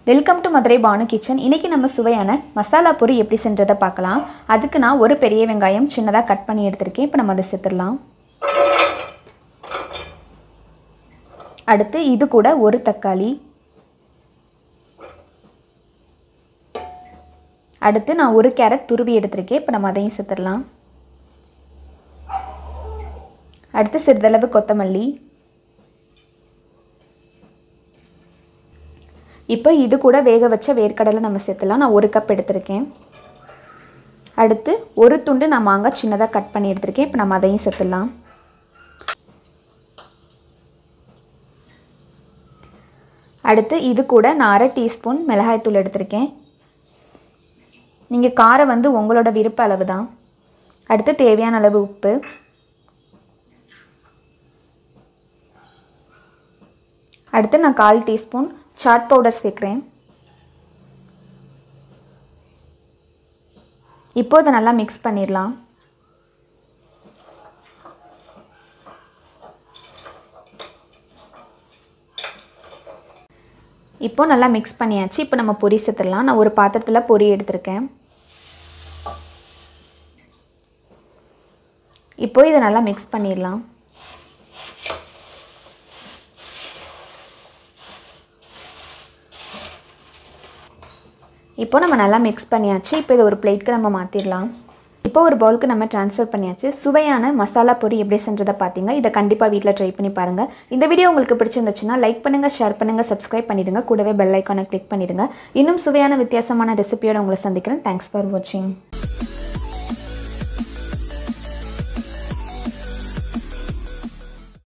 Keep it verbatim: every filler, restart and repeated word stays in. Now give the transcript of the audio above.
Welcome to Madurai Banu kitchen. இன்றைக்கி நம்ம சுவையான மசாலா பொரி எப்படி செஞ்சதை பார்க்கலாம். அதுக்கு நான் ஒரு பெரிய வெங்காயம் சின்னதாக கட் பண்ணி எடுத்திருக்கேன். இப்போ நம்ம அதை சேர்த்துடலாம். அடுத்து இது கூட ஒரு தக்காளி, அடுத்து நான் ஒரு கேரட் துருவி எடுத்திருக்கேன். இப்போ நம்ம அதையும் சேர்த்துடலாம். அடுத்து சிறிதளவு கொத்தமல்லி. இப்போ இது கூட வேக வச்ச வேர்க்கடலை நம்ம சேர்த்துலாம். நான் ஒரு கப் எடுத்திருக்கேன். அடுத்து ஒரு துண்டு நான் மாங்காய் சின்னதாக கட் பண்ணி எடுத்திருக்கேன். இப்போ நம்ம அதையும் சேர்த்துடலாம். அடுத்து இது கூட நான் அரை டீஸ்பூன் மிளகாய்த்தூள் எடுத்திருக்கேன். நீங்கள் காரம் வந்து உங்களோட விருப்ப அளவு தான். அடுத்து தேவையான அளவு உப்பு, அடுத்து நான் கால் டீஸ்பூன் சாட் பவுடர் சேர்க்குறேன். இப்போ இதை நல்லா மிக்ஸ் பண்ணிடலாம். இப்போ நல்லா மிக்ஸ் பண்ணியாச்சு. இப்போ நம்ம பொரி சேர்த்துடலாம். நான் ஒரு பாத்திரத்தில் பொரி எடுத்திருக்கேன். இப்போ இதை நல்லா மிக்ஸ் பண்ணிடலாம். இப்போ நம்ம நல்லா மிக்ஸ் பண்ணியாச்சு. இப்போ இதை ஒரு பிளேட்க்கு நம்ம மாற்றிடலாம். இப்போ ஒரு பவுலுக்கு நம்ம ட்ரான்ஸ்ஃபர் பண்ணியாச்சு. சுவையான மசாலா பொரி எப்படி செஞ்சதை பார்த்தீங்க. இதை கண்டிப்பாக வீட்டில் ட்ரை பண்ணி பாருங்கள். இந்த வீடியோ உங்களுக்கு பிடிச்சிருந்துச்சுன்னா லைக் பண்ணுங்கள், ஷேர் பண்ணுங்கள், சப்ஸ்கிரைப் பண்ணிடுங்க. கூடவே பெல் ஐக்கானை கிளிக் பண்ணிடுங்க. இன்னும் சுவையான வித்தியாசமான ரெசிபியோட உங்களை சந்திக்கிறேன். தேங்க்ஸ் ஃபார் வாட்சிங்.